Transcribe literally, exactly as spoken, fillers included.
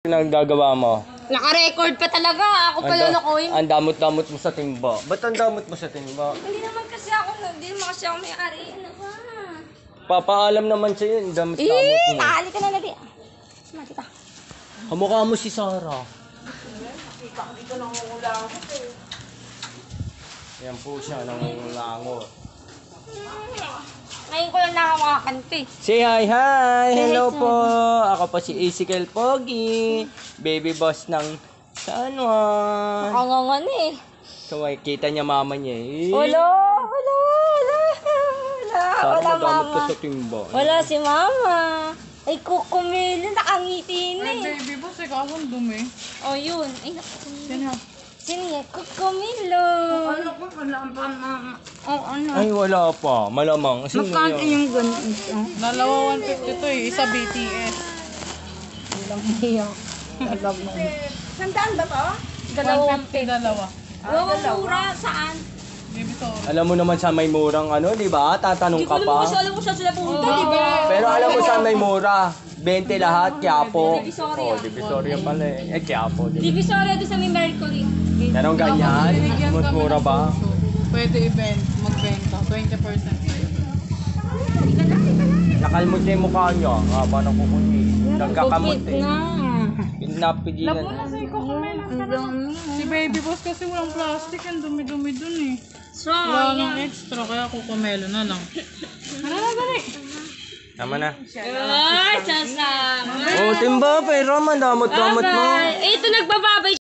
Anong gagawa mo? Naka-record pa talaga. Ako pa lulukuhin. Ang damot-damot mo sa timba. Ba't ang damot mo sa timba? Hindi naman kasi ako, hindi naman kasi ako may-ari. Ano ba? Papaalam naman sa'yo, ang damot-damot Eh, mo. nakali ka na lagi. Mati ka. Kamukha mo si Sarah. Ito nang ulangot eh. Yan po siya, nangungulangot. Ngayon ko lang nakakakanti. Say hi, hi! Say Hello hi, po! Ako po si Ezekiel Pogi. Baby boss ng San Juan. Nakangangan eh. So, ay, kita niya mama niya eh. Wala, wala, wala, wala, Sarah, wala madamot ka mama. sa timba. Wala si mama. Ay, kukumili, nakangiti na Ay, eh. baby boss, ikaw ang dumi. Oh, yun. Ay, naku. Yan ha. Sino yan? Kukumilo. Ano ko, wala pa mama. Oh, ano? Ay, wala pa. Malamang. Sino Magkano yun? yung ganun? Dalawa one fifty to eh, isa B T S. Walang hiya. Sandaan ba to? one fifty dalawa. Dalawang mura. Saan? Baby sorry. Alam mo naman sa may murang ano, di ba? Tatanong ka pa. alam mo saan sila pumunta, di ba? Pero alam mo saan may mura? twenty lahat, Quiapo. Divisoria. Oh, Divisoria pala eh. Eh, Quiapo. Di- Divisoria doon sa may Mercury. Merong ganyan? Binigyan Mas kami mura ng ba? puso. Pwede event, magbenta, twenty percent. Nakalmot niya yung mukha niya. Haba ng kukunyi. Nagkakamot eh. na. Pinapigilan. Kasi ikaw kumain. Ang dami. Si baby boss kasi walang plastic, ang dumi-dumi dun eh. So, Wala nang extra, kaya kukumelo na lang. Ano na, dali. Tama na. ay, sasama. Oh, timba, pero man damot-damot mo. Bye. Eh, ito nagbababay